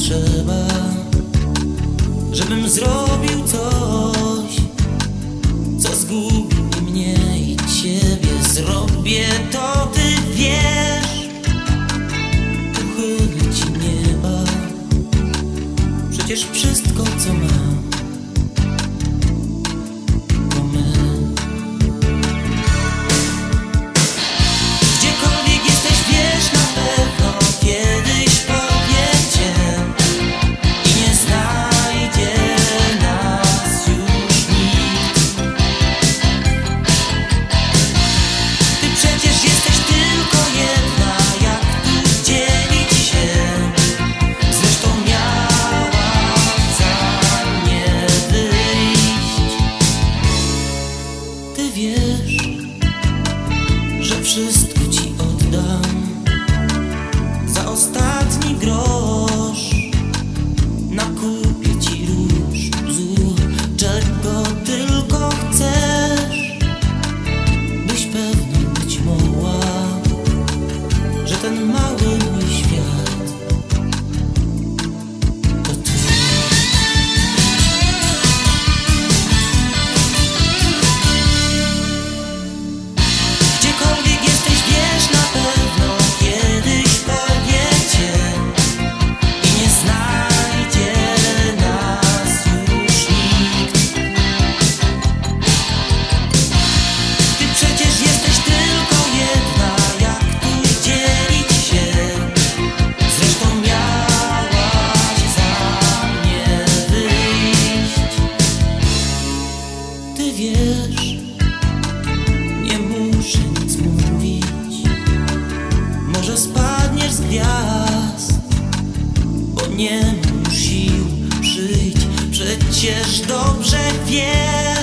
trzeba, żebym zrobił coś, co zgubi mnie i ciebie. Zrobię to, ty wiesz, uchylę ci nieba. Przecież wszystko, co mam, to my. Gdziekolwiek jesteś, wiesz na pewno, kiedyś powie cię i nie znajdzie nas już nikt. Ty przecież jesteś tylko jedna, jak tu dzielić się? Zresztą miałaś za mnie wyjść. Ty wiesz, że wszystko ci oddam za ostatni grosz. Nakupię ci róż, bzdur, czego tylko chcesz, byś pewna być mogła, że ten mały mój świat to ty. Gdziekolwiek jesteś, wiesz na pewno, kiedyś powie cię i nie znajdzie nas już nikt. Ty przecież jesteś tylko jedna, jak tu dzielić się? Zresztą miałaś za mnie wyjść. Ty wiesz, nie muszę nic mówić, może spadniesz z gwiazd, bo nie mam już sił. Przyjdź, przecież dobrze wiesz.